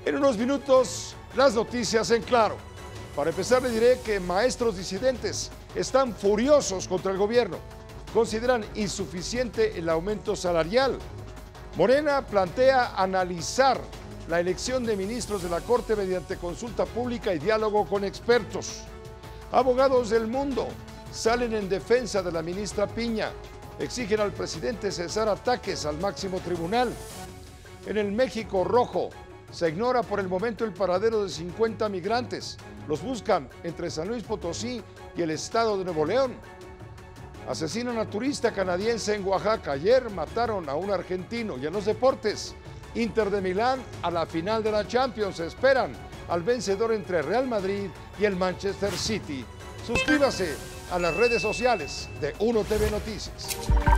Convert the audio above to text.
En unos minutos, las noticias en claro. Para empezar, le diré que maestros disidentes están furiosos contra el gobierno. Consideran insuficiente el aumento salarial. Morena plantea analizar la elección de ministros de la Corte mediante consulta pública y diálogo con expertos. Abogados del mundo salen en defensa de la ministra Piña. Exigen al presidente cesar ataques al máximo tribunal. En el México rojo, se ignora por el momento el paradero de 50 migrantes. Los buscan entre San Luis Potosí y el estado de Nuevo León. Asesinan a turista canadiense en Oaxaca. Ayer mataron a un argentino. Y en los deportes, Inter de Milán a la final de la Champions. Esperan al vencedor entre Real Madrid y el Manchester City. Suscríbase a las redes sociales de 1TV Noticias.